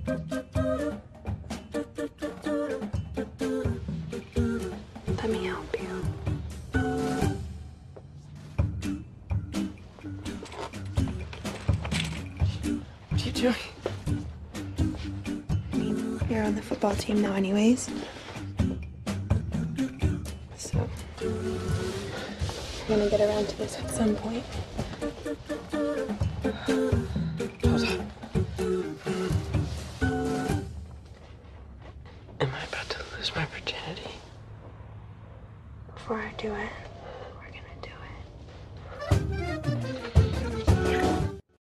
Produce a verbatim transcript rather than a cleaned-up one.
Let me help you. What are you doing? I mean, you're on the football team now anyways. So, we're gonna get around to this at some point. Hold on. Am I about to lose my virginity? Before I do it,